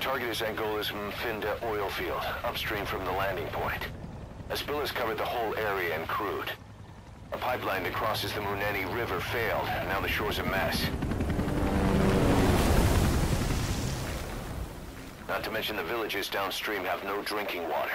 target is Angola's Mfinda oil field, upstream from the landing point. A spill has covered the whole area and crude. A pipeline that crosses the Muneni River failed, and now the shore's a mess. Not to mention the villages downstream have no drinking water.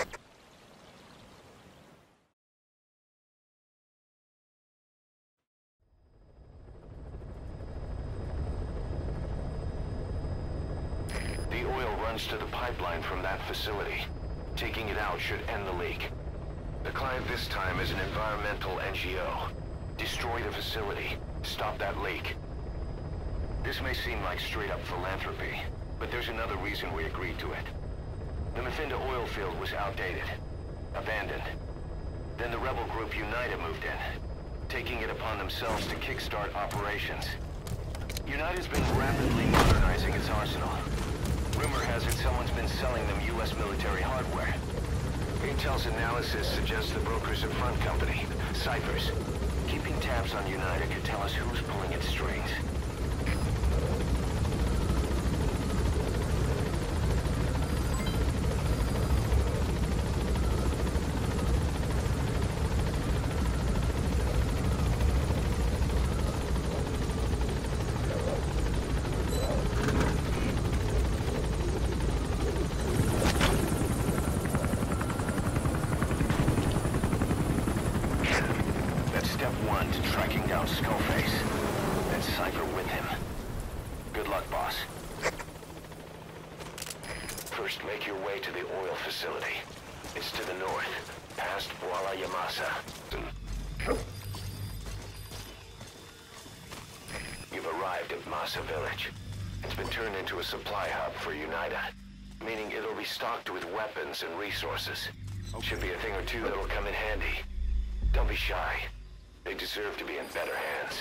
The oil runs to the pipeline from that facility. Taking it out should end the leak. The client this time is an environmental NGO. Destroy the facility. Stop that leak. This may seem like straight-up philanthropy, but there's another reason we agreed to it. The Mfinda oil field was outdated, abandoned. Then the rebel group UNITA moved in, taking it upon themselves to kickstart operations. UNITA's been rapidly modernizing its arsenal. Rumor has it someone's been selling them U.S. military hardware. Intel's analysis suggests the broker's a front company, Cyphers. Keeping tabs on UNITA could tell us who's pulling its strings. Step one to tracking down Skullface. Then Cypher with him. Good luck, boss. First, make your way to the oil facility. It's to the north, past Bwala Yamasa. You've arrived at Masa Village. It's been turned into a supply hub for UNITA, meaning it'll be stocked with weapons and resources. Should be a thing or two that'll come in handy. Don't be shy. They deserve to be in better hands.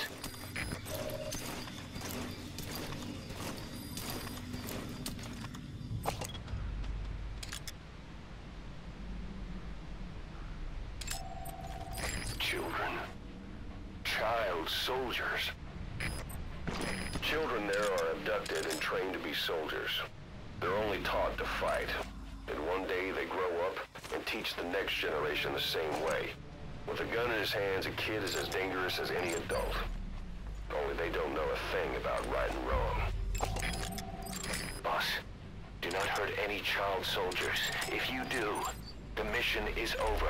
Children. Child soldiers. Children there are abducted and trained to be soldiers. They're only taught to fight. And one day they grow up and teach the next generation the same way. With a gun in his hands, a kid is as dangerous as any adult. Only they don't know a thing about right and wrong. Boss, do not hurt any child soldiers. If you do, the mission is over.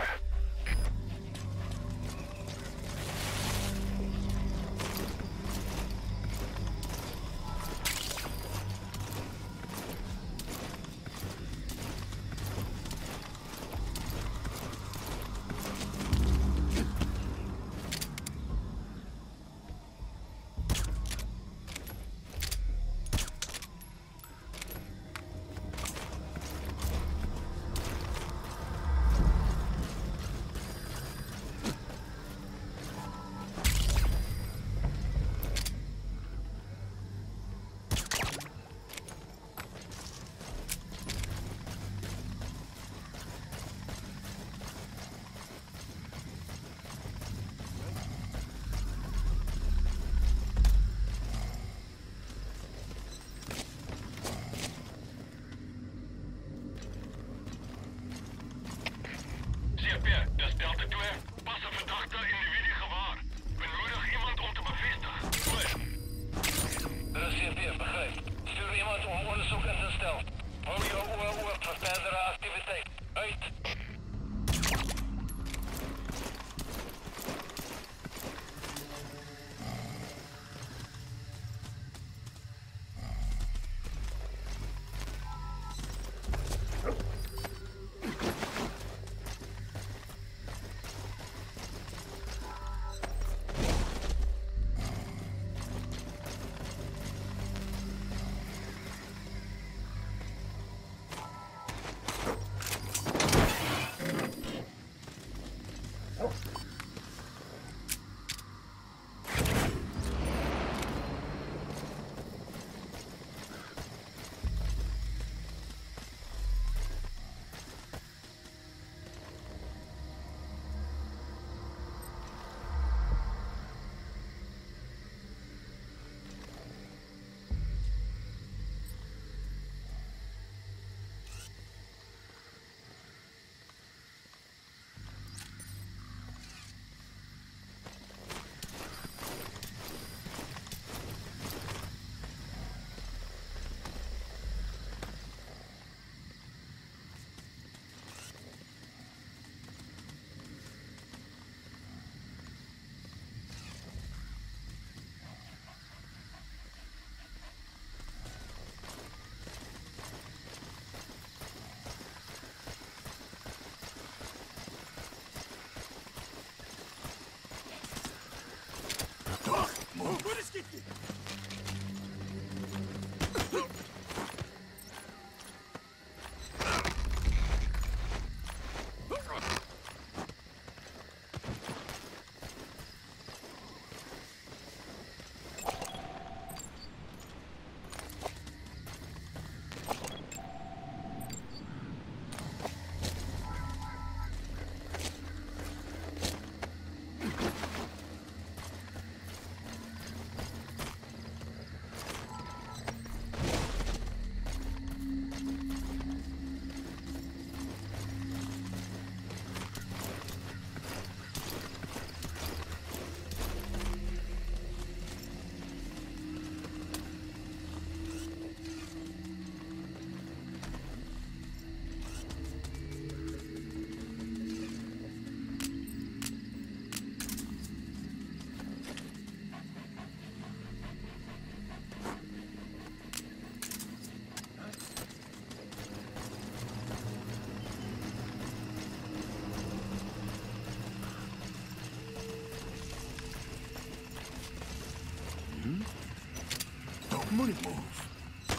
Das Delta 2. Passen verdachte individu gewaar. Benodig iemand om te bevestigen. Goed. Er is CP, begrijp. Stuur iemand om onderzoek in te stellen. Hou je oor open voor verdere activiteit. Uit.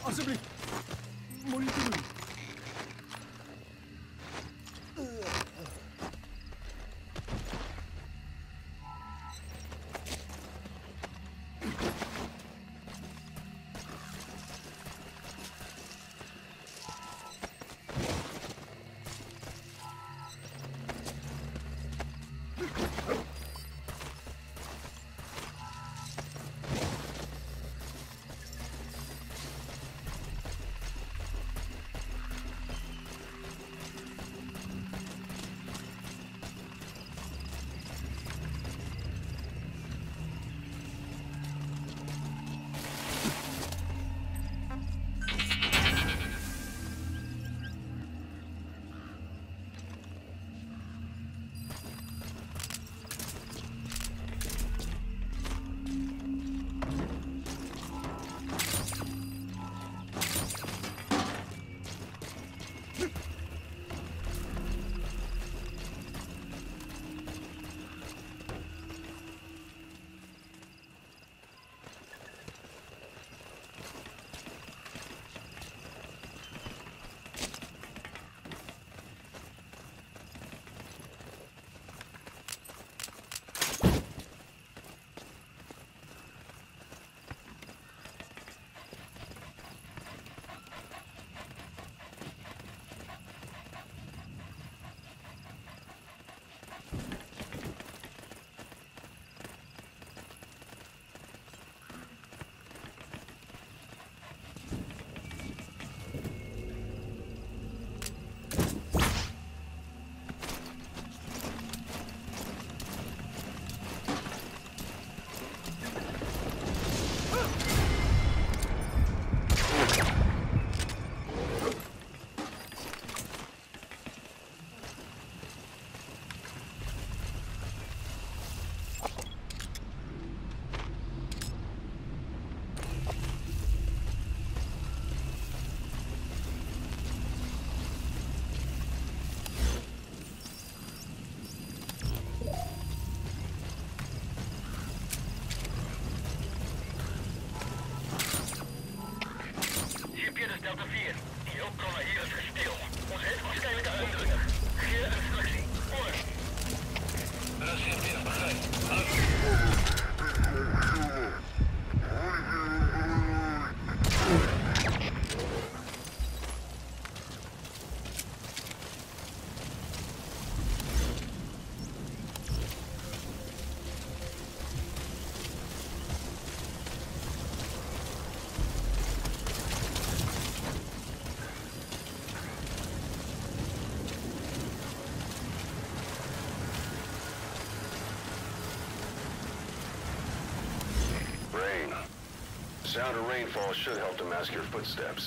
Asseblief. Moenie te doen. Delta 4. Die hulpbron hier is gestil. Ons heeft waarschijnlijk een indringer. Geef instructie. Over. Dat is CP, begrijp. The sound of rainfall should help to mask your footsteps.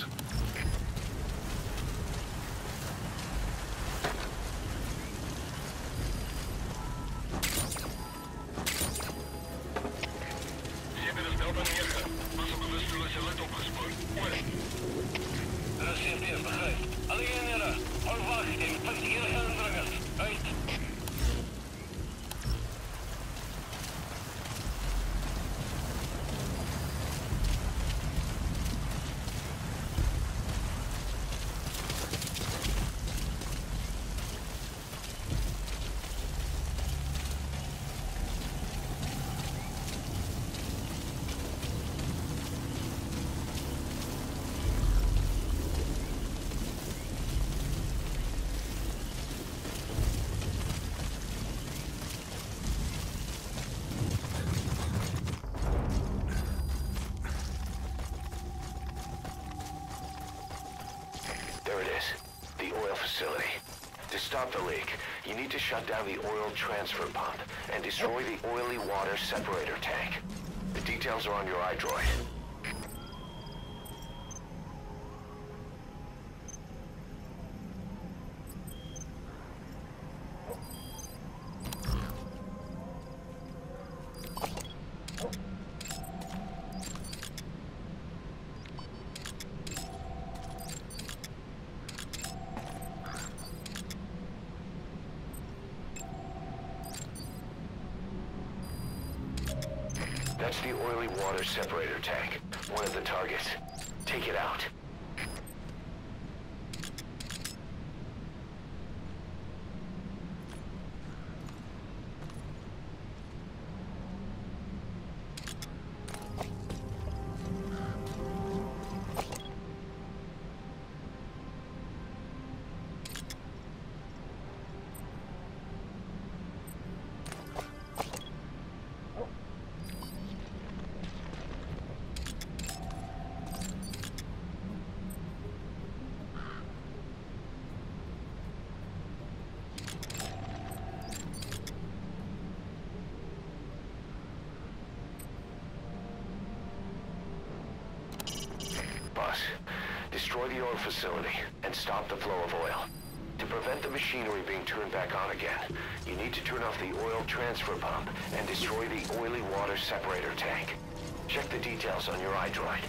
There it is, the oil facility. To stop the leak, you need to shut down the oil transfer pump and destroy the oily water separator tank. The details are on your iDroid. That's the oily water separator tank, one of the targets. Take it out. Boss, destroy the oil facility and stop the flow of oil. To prevent the machinery being turned back on again, you need to turn off the oil transfer pump and destroy the oily water separator tank. Check the details on your iDroid.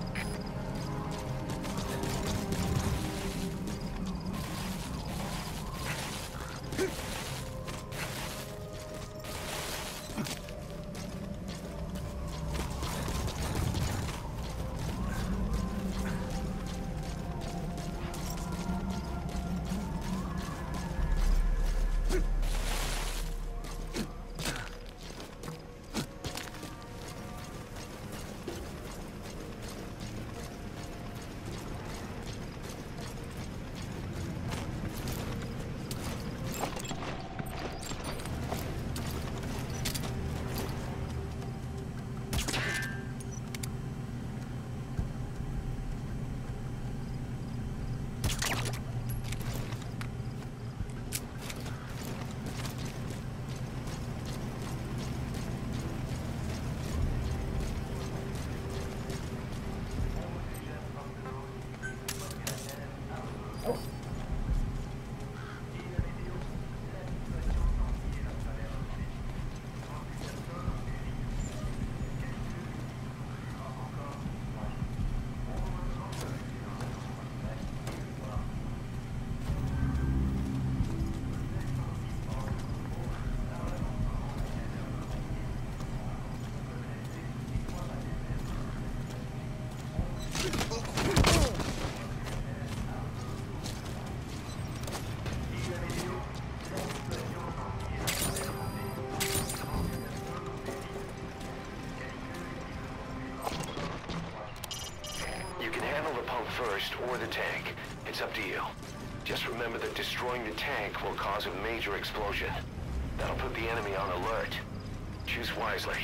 First, or the tank. It's up to you. Just remember that destroying the tank will cause a major explosion. That'll put the enemy on alert. Choose wisely.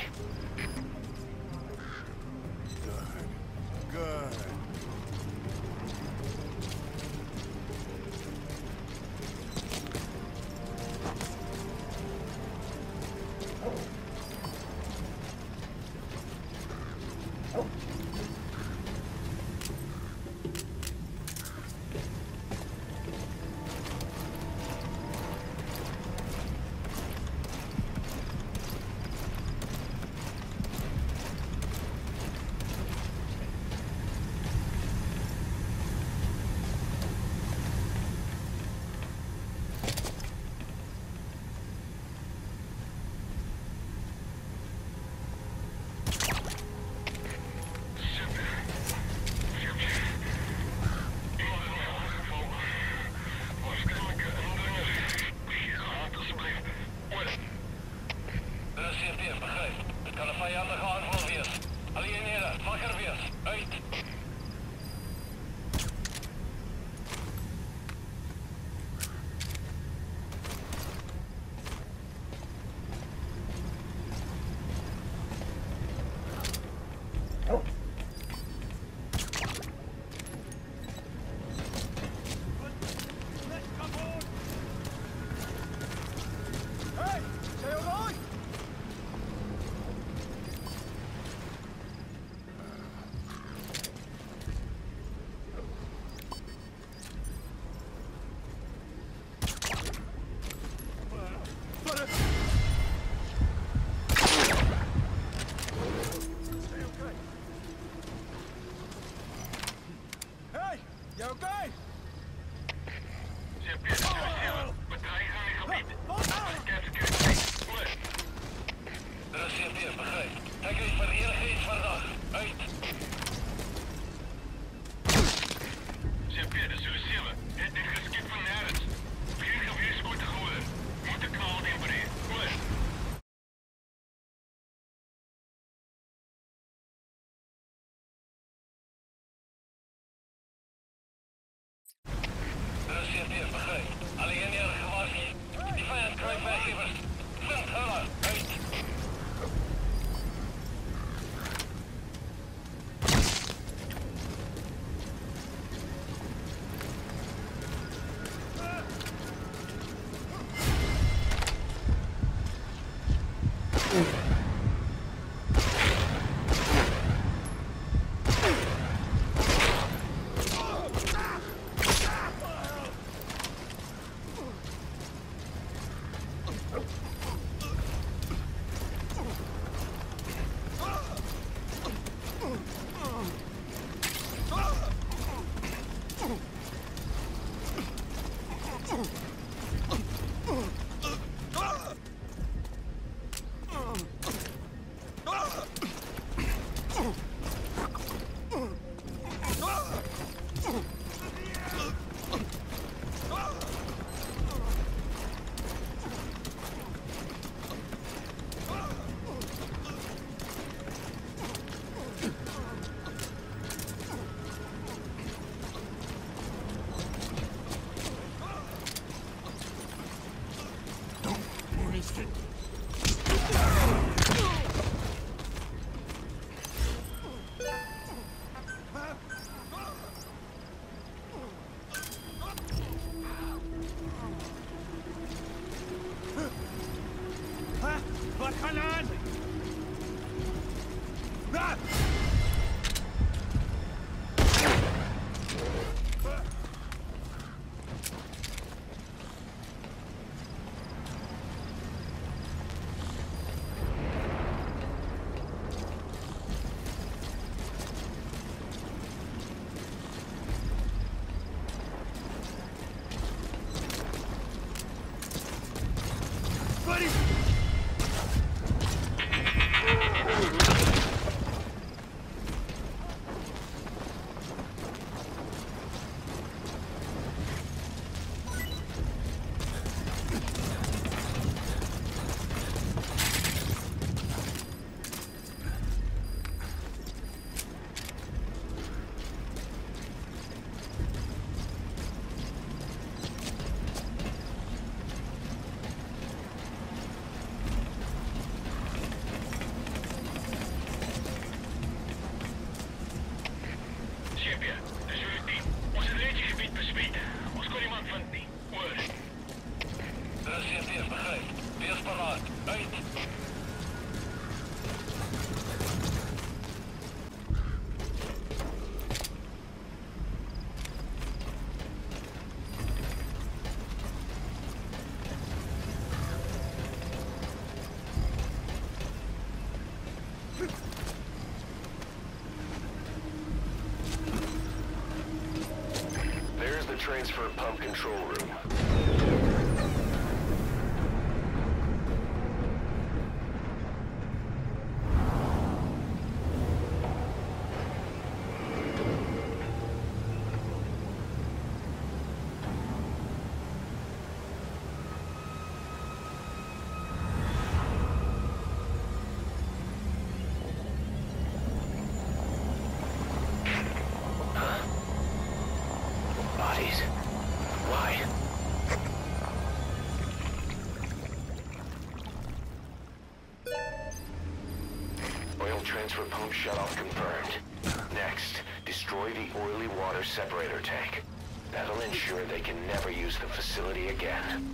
Good. begryp. Alleen jy gewaarsku. Die vyand kruip weg iewers. Vind hulle uit. Wat gaan aan? Raak! Buddy! There's the transfer pump control room. Bodies? Why? Oil transfer pump shutoff confirmed. Next, destroy the oily water separator tank. That'll ensure they can never use the facility again.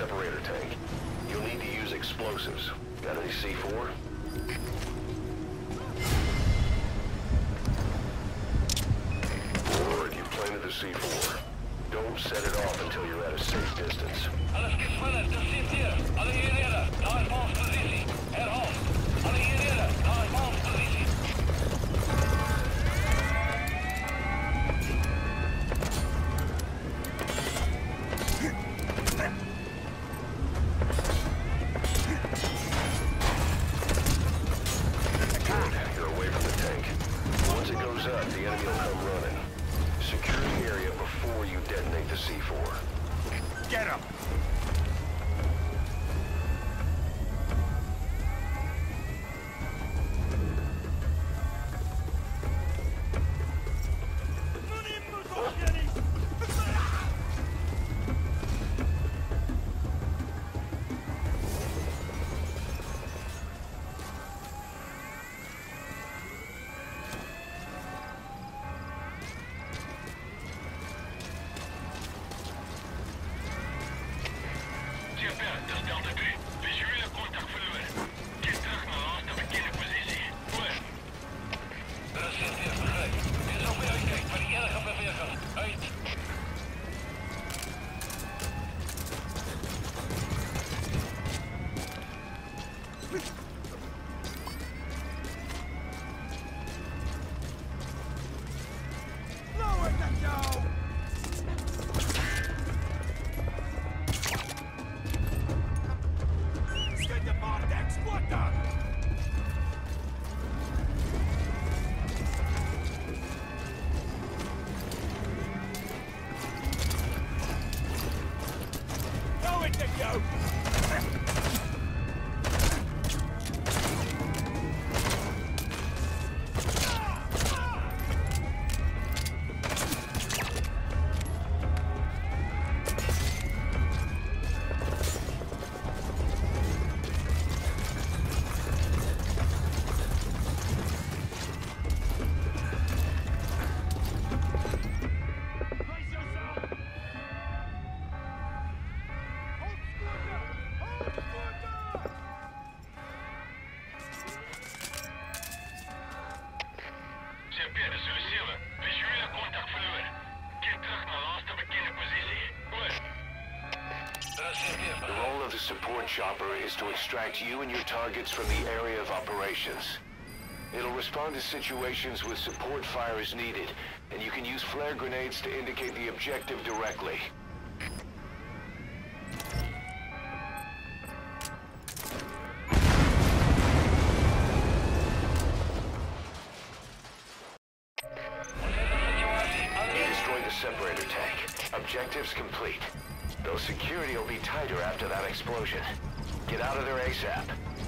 separator tank. You'll need to use explosives. Got any C4? Forward, you've planted the C4. Don't set it off until you're at a safe distance. Alles gespannen, das sind hier. Alle hierheen. Daar is Bals positie. Herhaal. Alle hierheen. Daar is Bals positie. You're away from the tank. Once it goes up, the enemy will come running. Secure the area before you detonate the C4. Get him! Dat is Delta 3. Visuele contact verloren. Keer terug naar laatste bekende positie. Oor. Dat is CP, begrijp. Wees op je uitkijk voor die enige beweging. Uit. Lower the dough! The role of the support chopper is to extract you and your targets from the area of operations. It'll respond to situations with support fire as needed, and you can use flare grenades to indicate the objective directly. You destroyed the separator tank. Objectives complete. Though security will be tighter after that explosion. Get out of there ASAP.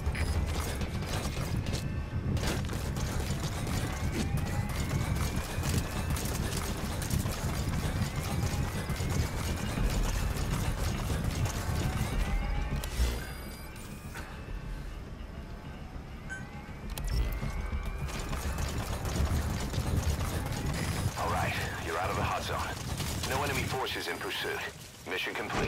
All right, you're out of the hot zone. No enemy forces in pursuit. Mission complete.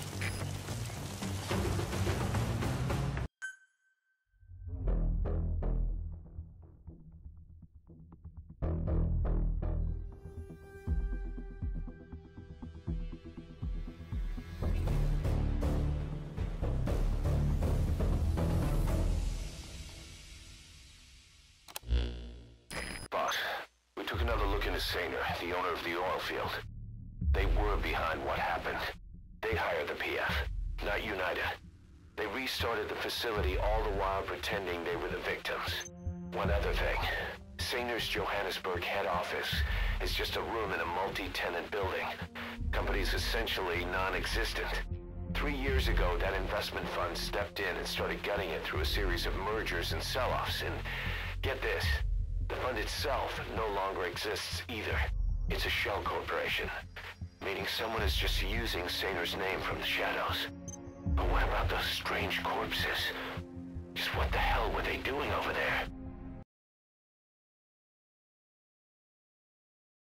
Boss, we took another look into Sainer, the owner of the oil field. They were behind what happened. They hired the PF, not United. They restarted the facility all the while pretending they were the victims. One other thing. Sainer's Johannesburg head office is just a room in a multi-tenant building. Company's essentially non-existent. 3 years ago, that investment fund stepped in and started gutting it through a series of mergers and sell-offs. And get this, the fund itself no longer exists either. It's a shell corporation. Meaning someone is just using Sainer's name from the shadows. But what about those strange corpses? Just what the hell were they doing over there?